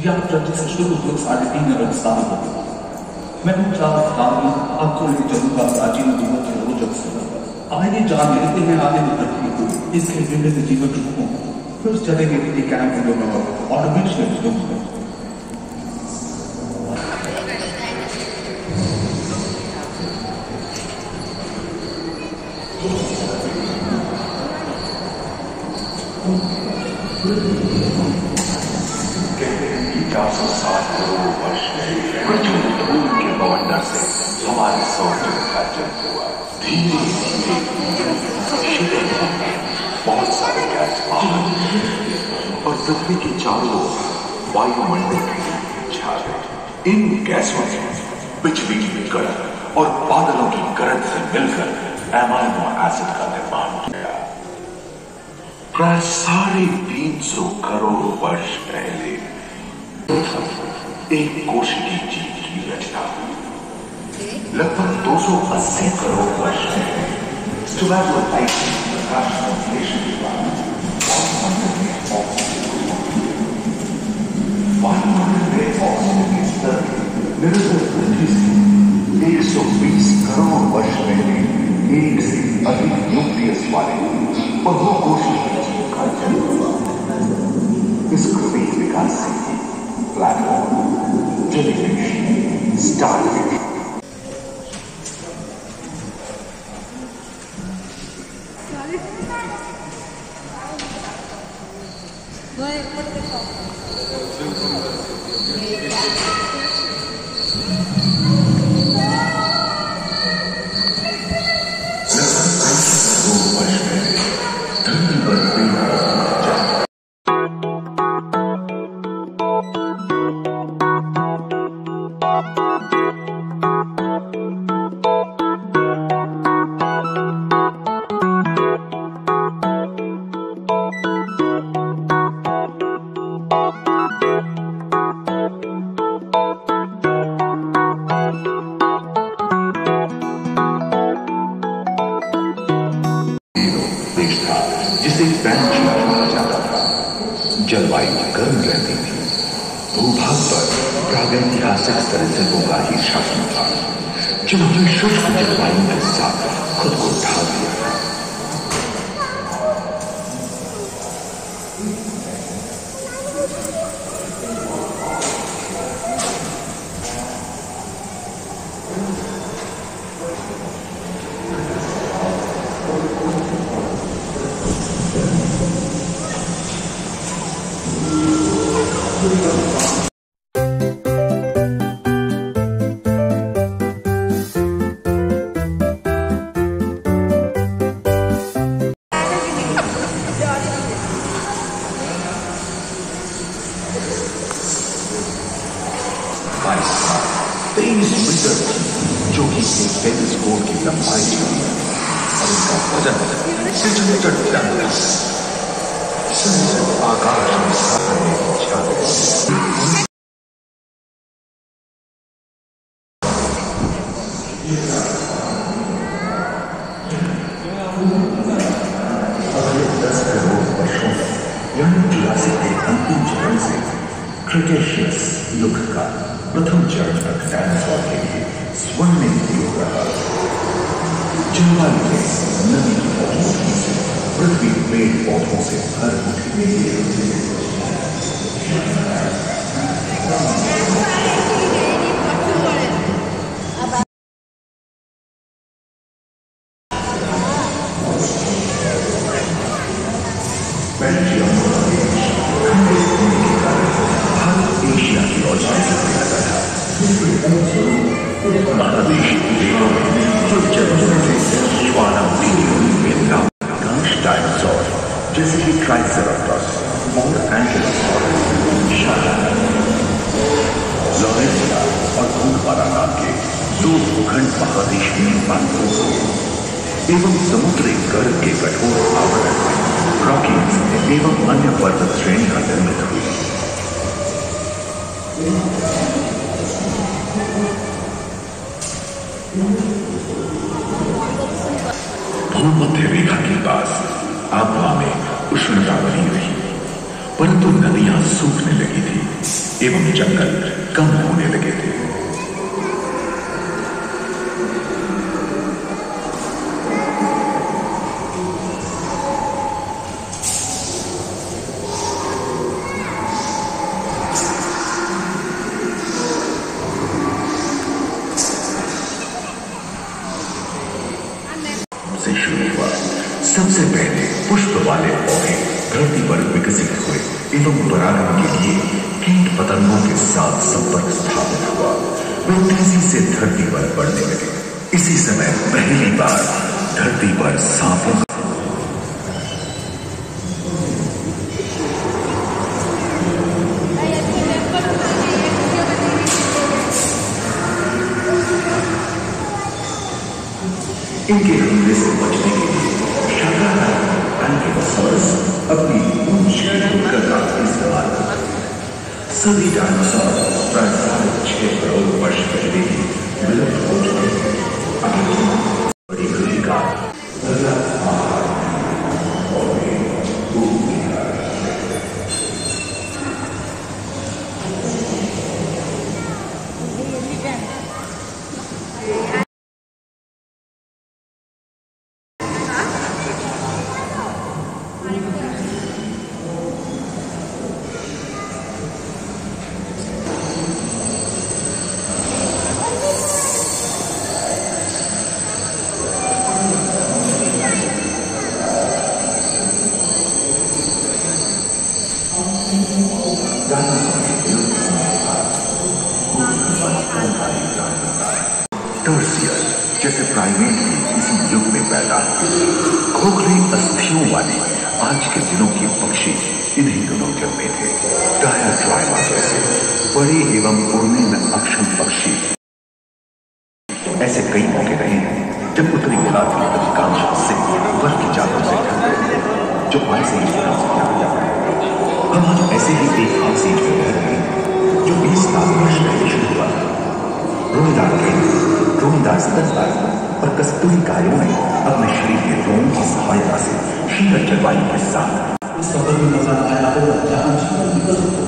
या जल्दी से 3:30 अरब साल हो। मैं आपको ले चलूंगा प्राचीन नदियों के रोचक से। आइए जान लेते हैं आगे पृथ्वी को, इसके विभिन्न जीवन रूपों को। फिर चलेंगे किसी कैंप में और आर्टिफिशियल में। कहते हैं कि 407 करोड़ वर्ष पृथ्वी धूल के बवंडर से हमारे सौर का जन्म हुआ। धीरे धीरे बहुत सारे गैस बाहर और पृथ्वी के चारों ओर वायुमंडल के छा गए। इन गैसों से बिजली की कड़क और बादलों की गरज से मिलकर एमाइनो एसिड का निर्माण किया। प्राय 350 करोड़ वर्ष पहले एक कोशिकीय जीव की रचना हुई। लगभग 280 करोड़ वर्ष पहले स्टोमैटोलाइट प्रकाश संश्लेषण के बाद वायुमंडल में ऑक्सीजन के स्तर निरंतर वृद्धि से 120 करोड़ वर्ष पहले एक से अधिक न्यूक्लियस वाले बहुकोशीय जीव का जन्म हुआ। इस क्रमिक विकास से प्लैटफॉर्म, जेलीफिश, स्टारफिश जिसे पैंचिया कहा जाता था। जलवायु गर्म रहती थी। भूभाग पर प्रागैतिहासिक सरीसृपों का ही शासन था, जिन्होंने शुष्क जलवायु के साथ खुद को ढाल दिया था। जो कि एक टेलीस्कोप की लंबाई थी और इनका वजन 6 मीटर टन था। आकाश में सामने छा गए। अगले 10 करोड़ वर्षों में यानी जुरासिक के अंतिम चरण से क्रिटेशियस युग का प्रथम चरण तक डायनासोर के लिए स्वर्णिम युग रहा। जलवायु में नमी की मौजूदगी से पृथ्वी पेड़ पौधों से भर उठी। एशिया की ओर महादेश देशों में डायनासोर जैसे कि ट्राइसेराटोप्स और एंकिलोसाurus लॉरेंसिया और भूखवाला नाम के 2 भूखंड महादेश में बांधों एवं समुद्री गर्भ के कठोर आवरण रॉकीज एवं अन्य पर्वत श्रेणियां निर्मित हुई। भूमध्य रेखा के पास आबहवा में उष्णता बनी रही, परंतु नदियां सूखने लगी थी। एवं जंगल कम होने लगे थे। से शुरू हुआ। सबसे पहले पुष्प वाले पौधे धरती पर विकसित हुए एवं परागण के लिए कीट पतंगों के साथ संपर्क स्थापित हुआ। वे तेजी से धरती पर बढ़ने लगे। इसी समय पहली बार धरती पर सांपों इनके हमले से बचने के लिए अपनी ऊंची उग्रता इस्तेमाल करते हैं। सभी डायनासोर प्राय 6 करोड़ वर्ष पहले ही विलुप्त हो चुके हैं। बड़ी भूमिका टर्सियस जैसे प्राइमेट भी इसी युग में पैदा हुए। खोखली अस्थियों वाले आज के दिनों के पक्षी इन्हीं दिनों जन्मे थे। डायाट्राइमा जैसे बड़े एवं उड़ने में अक्षम पक्षी ऐसे कई मौके रहे हैं जब उत्तरी गोलार्ध के अधिकांश हिस्से बर्फ की चादरों से ढक गए थे, जो आज से ही हम आज ऐसे ही एक खास एज में रह रहे हैं जो 20 लाख वर्ष पहले शुरू हुआ। रोहीदार स्तनपायी और कस्तूरी कायों ने अपने शरीर के रोम की सहायता से शीतल जलवायु के साथ इस सफर में मजा आया होगा जहां जीवन विकसित